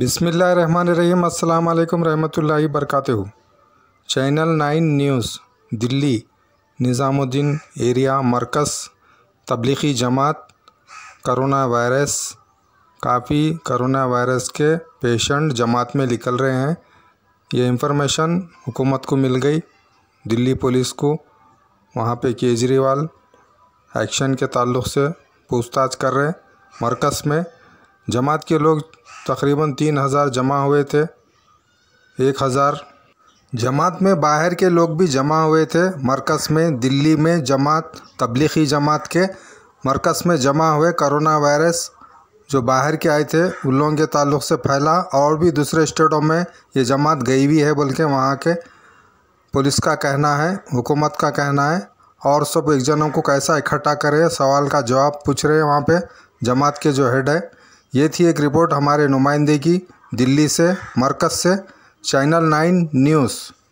बिस्मिल्लाहिर्रहमानिर्रहीम। अस्सलाम वालेकुम रहमतुल्लाहि बरकातहू। Channel 9 news Delhi Nizamuddin area Markaz Tablighi Jamaat corona virus. काफ़ी कोरोना वायरस के पेशेंट जमात में निकल रहे हैं। ये इंफॉर्मेशन हुकूमत को मिल गई, दिल्ली पुलिस को। वहाँ पे केजरीवाल एक्शन के ताल्लुक़ से पूछताछ कर रहे हैं। मरकज़ में जमात के लोग तकरीबन 3000 जमा हुए थे। 1000 जमात में बाहर के लोग भी जमा हुए थे। मरकज़ में दिल्ली में जमात तबलीगी जमात के मरकज़ में जमा हुए कोरोना वायरस जो बाहर के आए थे उन लोगों के ताल्लुक़ से फैला, और भी दूसरे स्टेटों में ये जमात गई भी है बोल के वहाँ के पुलिस का कहना है, हुकूमत का कहना है। और सब एक जनों को कैसा इकट्ठा करे, सवाल का जवाब पूछ रहे हैं वहाँ पे जमात के जो हेड है। ये थी एक रिपोर्ट हमारे नुमाइंदे की दिल्ली से, मरकज़ से। Channel 9 news.